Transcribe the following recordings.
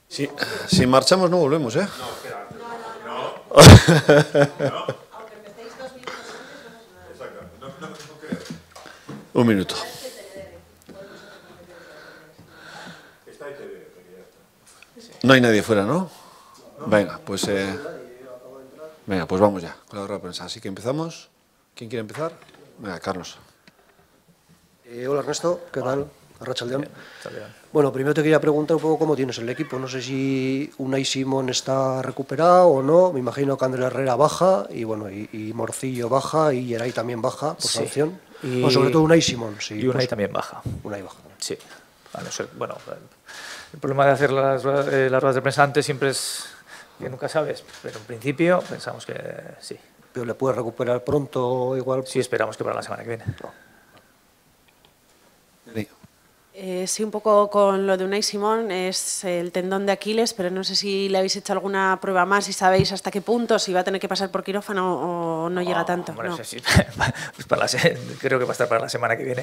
Sí, si marchamos no volvemos, ¿eh? No, espera. No. Aunque empecéis 2 minutos antes, Exacto. No creo. Un minuto. Está ahí TV, ya está. No hay nadie fuera, ¿no? Venga, pues vamos ya con la rueda de prensa. Así que empezamos. ¿Quién quiere empezar? Venga, Carlos. Hola Ernesto, ¿qué tal? Arratsaldeon. Bueno, primero te quería preguntar un poco cómo tienes el equipo. No sé si Unai Simón está recuperado o no. Me imagino que Ander Herrera baja y bueno, y Morcillo baja y Geray también baja por sanción. O sobre todo Unai Simón. Sí, y Unai también baja. Unai baja. Sí. A no ser, bueno, el problema de hacer las ruedas de prensa antes siempre es que nunca sabes, pero en principio pensamos que sí. ¿Pero le puedes recuperar pronto igual? Sí, esperamos que para la semana que viene. Sí, un poco con lo de Unai Simón, es el tendón de Aquiles, pero no sé si le habéis hecho alguna prueba más, si sabéis hasta qué punto, si va a tener que pasar por quirófano o no llega tanto. Hombre, no. Sí. Pues creo que va a estar para la semana que viene.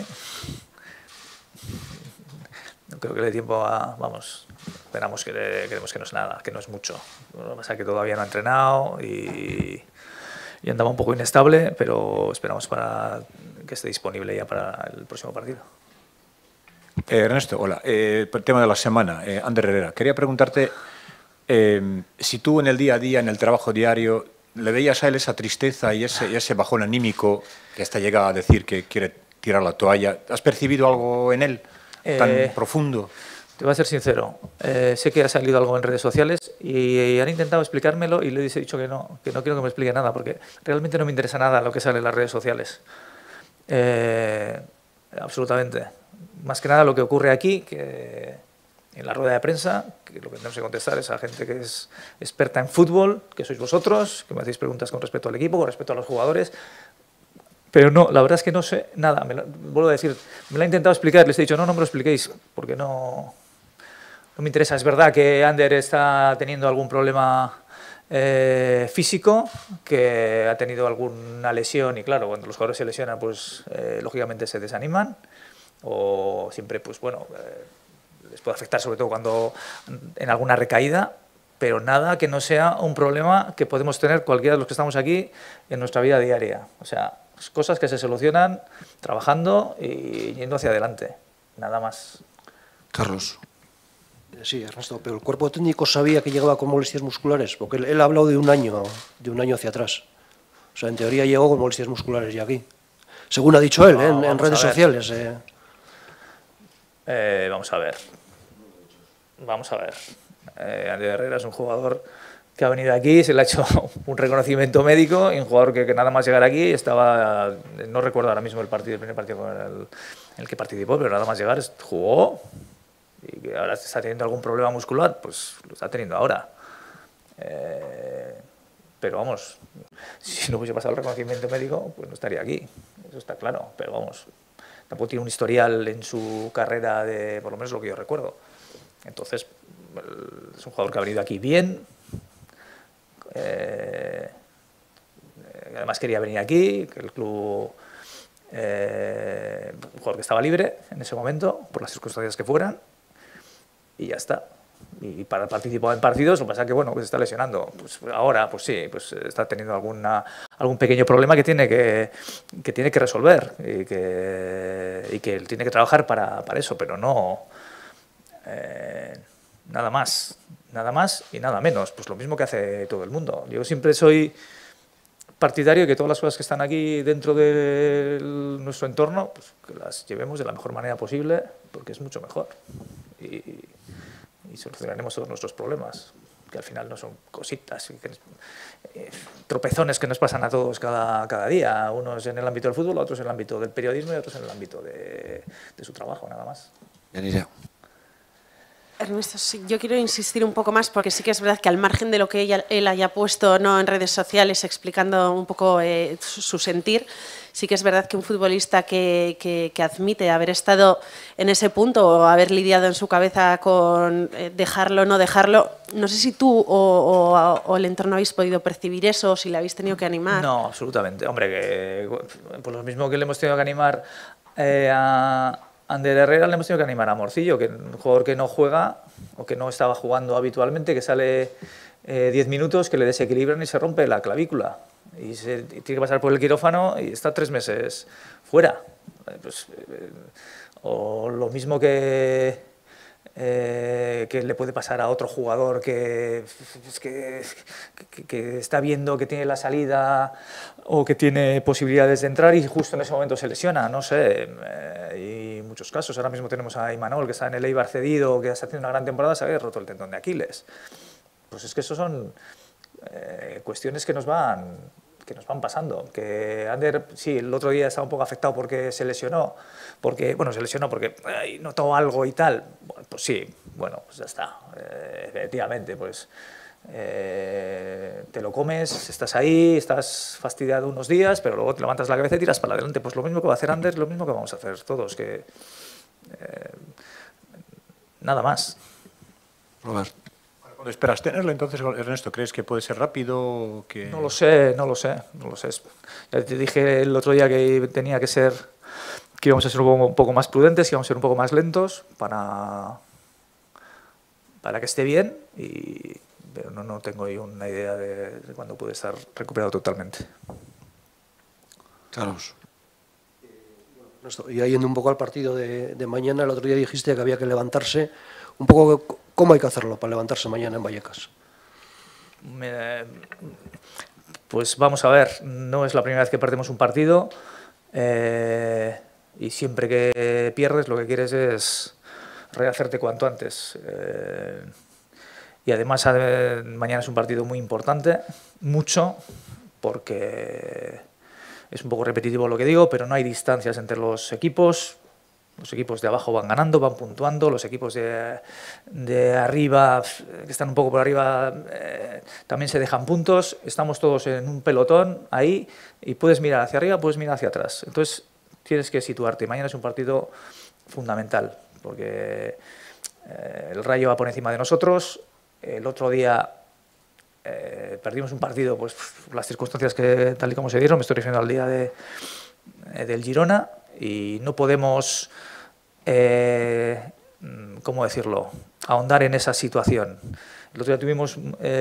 No creo que le dé tiempo a... Vamos, esperamos creemos que no es nada, que no es mucho. Lo que pasa es que todavía no ha entrenado y andaba un poco inestable, pero esperamos para que esté disponible ya para el próximo partido. Ernesto, hola. Por el tema de la semana, Ander Herrera. Quería preguntarte si tú en el día a día, en el trabajo diario, le veías a él esa tristeza y ese bajón anímico que hasta llega a decir que quiere tirar la toalla. ¿Has percibido algo en él tan profundo? Te voy a ser sincero. Sé que ha salido algo en redes sociales y han intentado explicármelo y le he dicho que no quiero que me explique nada porque realmente no me interesa nada lo que sale en las redes sociales. Absolutamente. Más que nada lo que ocurre aquí, que en la rueda de prensa, que lo que tenemos que contestar es a gente que es experta en fútbol, que sois vosotros, que me hacéis preguntas con respecto al equipo, con respecto a los jugadores, pero no, la verdad es que no sé nada. Vuelvo a decir, me lo he intentado explicar, les he dicho, no me lo expliquéis, porque no me interesa. Es verdad que Ander está teniendo algún problema físico, que ha tenido alguna lesión y claro, cuando los jugadores se lesionan, pues lógicamente se desaniman. O siempre, pues bueno, les puede afectar sobre todo cuando en alguna recaída, pero nada que no sea un problema que podemos tener cualquiera de los que estamos aquí en nuestra vida diaria. O sea, cosas que se solucionan trabajando y yendo hacia adelante, nada más. Carlos. Sí, Ernesto, pero el cuerpo técnico sabía que llegaba con molestias musculares, porque él ha hablado de un año hacia atrás. O sea, en teoría llegó con molestias musculares ya aquí. Según ha dicho él, en redes sociales. Vamos a ver. Ander Herrera es un jugador que ha venido aquí, se le ha hecho un reconocimiento médico y un jugador que nada más llegar aquí estaba, no recuerdo ahora mismo el primer partido en el que participó, pero nada más llegar jugó y que ahora está teniendo algún problema muscular, pues lo está teniendo ahora. Pero vamos, si no hubiese pasado el reconocimiento médico, pues no estaría aquí, eso está claro, pero vamos. Tampoco tiene un historial en su carrera de, por lo menos lo que yo recuerdo. Entonces, es un jugador que ha venido aquí bien. Además quería venir aquí, que el club... un jugador que estaba libre en ese momento, por las circunstancias que fueran. Y ya está. Y para participar en partidos, lo que pasa es que, bueno, que se está lesionando. Pues ahora, pues sí, pues está teniendo algún pequeño problema que tiene que resolver y que él tiene que trabajar para eso, pero no nada más y nada menos. Pues lo mismo que hace todo el mundo. Yo siempre soy partidario de que todas las cosas que están aquí dentro de nuestro entorno, pues que las llevemos de la mejor manera posible, porque es mucho mejor. Y solucionaremos todos nuestros problemas, que al final no son cositas, tropezones que nos pasan a todos cada día, unos en el ámbito del fútbol, otros en el ámbito del periodismo y otros en el ámbito de su trabajo, nada más. Yanira. Ernesto, sí, yo quiero insistir un poco más porque sí que es verdad que al margen de lo que él haya puesto en redes sociales explicando un poco su sentir, sí que es verdad que un futbolista que admite haber estado en ese punto o haber lidiado en su cabeza con dejarlo o no dejarlo, no sé si tú o el entorno habéis podido percibir eso o si le habéis tenido que animar. No, absolutamente. Hombre, que por lo mismo que le hemos tenido que animar a Ander Herrera le hemos tenido que animar a Morcillo, que es un jugador que no juega o que no estaba jugando habitualmente, que sale 10 minutos, que le desequilibran y se rompe la clavícula. Y tiene que pasar por el quirófano y está 3 meses fuera. O lo mismo que le puede pasar a otro jugador que está viendo que tiene la salida o que tiene posibilidades de entrar y justo en ese momento se lesiona, no sé. Y muchos casos, ahora mismo tenemos a Imanol, que está en el Eibar cedido, que está haciendo una gran temporada, se había roto el tendón de Aquiles. Pues es que eso son cuestiones que nos van pasando. Que Ander, sí, el otro día estaba un poco afectado porque se lesionó, porque notó algo y tal. Bueno, pues sí, bueno, pues ya está. Efectivamente, pues te lo comes, estás ahí, estás fastidiado unos días, pero luego te levantas la cabeza y tiras para adelante. Pues lo mismo que va a hacer Ander, lo mismo que vamos a hacer todos, que nada más. Robert. ¿Cuándo esperas tenerlo entonces, Ernesto? ¿Crees que puede ser rápido? Que... No lo sé. Ya te dije el otro día que tenía que ser, que íbamos a ser un poco más prudentes, que íbamos a ser un poco más lentos para que esté bien, pero no tengo yo una idea de cuándo puede estar recuperado totalmente. Carlos. Y yendo un poco al partido de mañana, el otro día dijiste que había que levantarse. Un poco, ¿cómo hay que hacerlo para levantarse mañana en Vallecas? Pues vamos a ver, no es la primera vez que perdemos un partido y siempre que pierdes lo que quieres es rehacerte cuanto antes. Y además mañana es un partido muy importante, mucho, porque es un poco repetitivo lo que digo, pero no hay distancias entre los equipos. Los equipos de abajo van ganando, van puntuando, los equipos de arriba, que están un poco por arriba, también se dejan puntos, estamos todos en un pelotón ahí y puedes mirar hacia arriba, puedes mirar hacia atrás. Entonces tienes que situarte. Mañana es un partido fundamental, porque el Rayo va por encima de nosotros. El otro día perdimos un partido, pues por las circunstancias que tal y como se dieron, me estoy refiriendo al día del Girona, y no podemos, ¿cómo decirlo?, ahondar en esa situación. El otro día tuvimos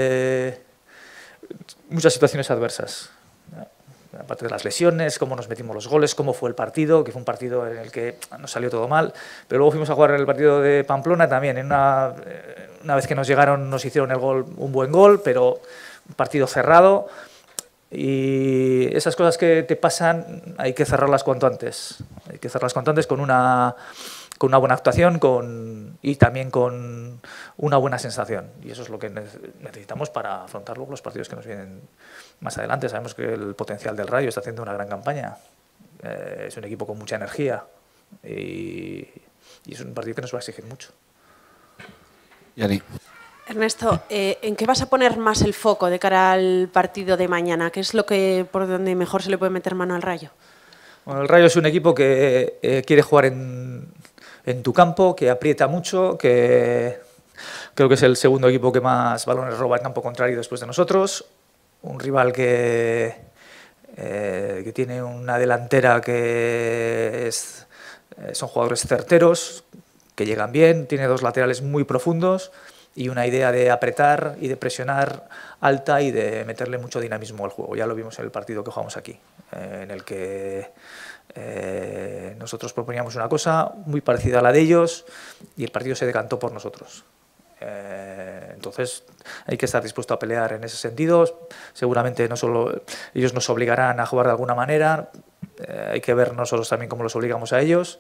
muchas situaciones adversas, aparte de las lesiones, cómo nos metimos los goles, cómo fue el partido, que fue un partido en el que nos salió todo mal, pero luego fuimos a jugar en el partido de Pamplona también, una vez que nos llegaron nos hicieron el gol, un buen gol, pero un partido cerrado. Y esas cosas que te pasan hay que cerrarlas cuanto antes. Hay que cerrarlas cuanto antes con una buena actuación y también con una buena sensación. Y eso es lo que necesitamos para afrontar luego los partidos que nos vienen más adelante. Sabemos que el potencial del Rayo está haciendo una gran campaña. Es un equipo con mucha energía y es un partido que nos va a exigir mucho. Yani. Ernesto, ¿en qué vas a poner más el foco de cara al partido de mañana? ¿Qué es por donde mejor se le puede meter mano al Rayo? Bueno, el Rayo es un equipo que quiere jugar en tu campo, que aprieta mucho, que creo que es el segundo equipo que más balones roba en campo contrario después de nosotros. Un rival que tiene una delantera que son jugadores certeros, que llegan bien, tiene 2 laterales muy profundos y una idea de apretar y de presionar alta y de meterle mucho dinamismo al juego. Ya lo vimos en el partido que jugamos aquí, en el que nosotros proponíamos una cosa muy parecida a la de ellos y el partido se decantó por nosotros. Entonces hay que estar dispuesto a pelear en ese sentido. Seguramente no solo ellos nos obligarán a jugar de alguna manera, hay que ver nosotros también cómo los obligamos a ellos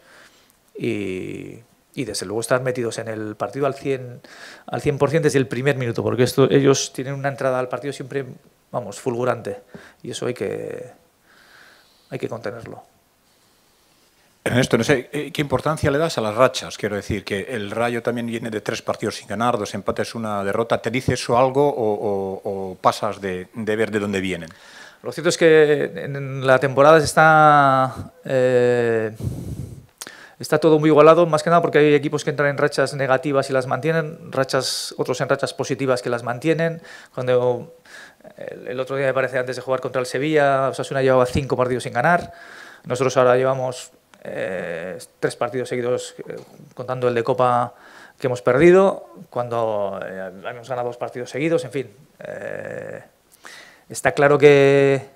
y desde luego estar metidos en el partido al 100% desde el primer minuto, porque ellos tienen una entrada al partido siempre, vamos, fulgurante, y eso hay que contenerlo. Ernesto, no sé, ¿qué importancia le das a las rachas? Quiero decir, que el Rayo también viene de 3 partidos sin ganar, 2 empates, 1 derrota. ¿Te dice eso algo o pasas de ver de dónde vienen? Lo cierto es que en la temporada está todo muy igualado, más que nada porque hay equipos que entran en rachas negativas y las mantienen, otros en rachas positivas que las mantienen. Cuando el otro día, me parece, antes de jugar contra el Sevilla, Osasuna llevaba 5 partidos sin ganar. Nosotros ahora llevamos 3 partidos seguidos, contando el de Copa que hemos perdido, cuando hemos ganado 2 partidos seguidos, en fin. Está claro que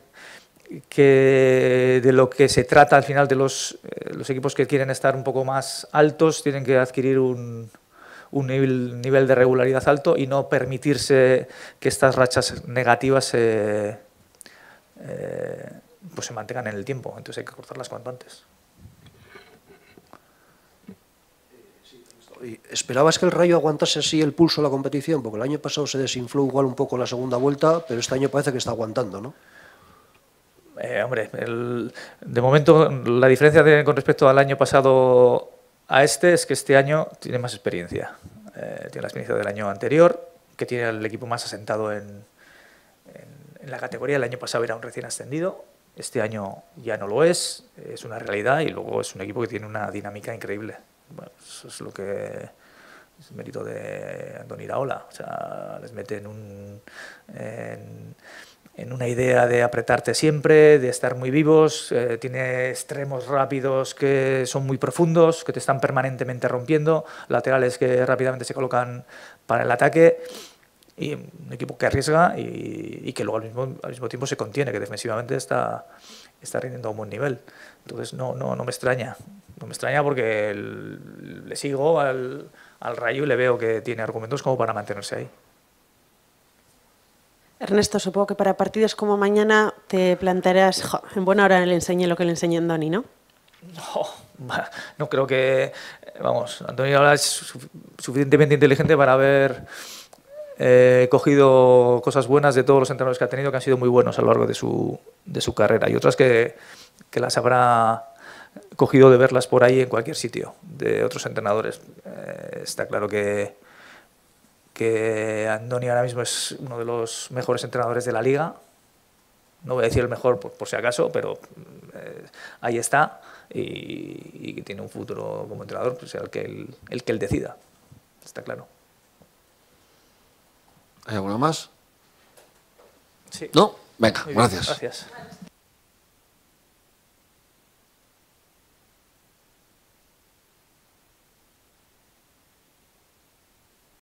de lo que se trata al final de los equipos que quieren estar un poco más altos tienen que adquirir un nivel de regularidad alto y no permitirse que estas rachas negativas pues se mantengan en el tiempo. Entonces hay que cortarlas cuanto antes. ¿Esperabas que el Rayo aguantase así el pulso de la competición? Porque el año pasado se desinfló igual un poco la segunda vuelta, pero este año parece que está aguantando, ¿no? Hombre, de momento la diferencia con respecto al año pasado a este es que este año tiene más experiencia. Tiene la experiencia del año anterior, que tiene el equipo más asentado en la categoría. El año pasado era un recién ascendido, este año ya no lo es una realidad, y luego es un equipo que tiene una dinámica increíble. Bueno, eso es lo que es mérito de Andoni Iraola. O sea, les mete en una idea de apretarte siempre, de estar muy vivos, tiene extremos rápidos que son muy profundos, que te están permanentemente rompiendo, laterales que rápidamente se colocan para el ataque, y un equipo que arriesga y que luego al mismo tiempo se contiene, que defensivamente está rindiendo a un buen nivel. Entonces no me extraña. No me extraña porque le sigo al Rayo y le veo que tiene argumentos como para mantenerse ahí. Ernesto, supongo que para partidos como mañana te plantearás, en buena hora le enseñé lo que le enseñó Andoni, ¿no? No creo que... Vamos, Andoni ahora es suficientemente inteligente para haber cogido cosas buenas de todos los entrenadores que ha tenido, que han sido muy buenos a lo largo de su carrera, y otras que las habrá cogido de verlas por ahí en cualquier sitio, de otros entrenadores. Está claro que Andoni ahora mismo es uno de los mejores entrenadores de la liga. No voy a decir el mejor por si acaso, pero ahí está, y que tiene un futuro como entrenador, pues el que él decida. Está claro. ¿Hay alguna más? Sí. ¿No? Venga, Muy bien, gracias. Gracias.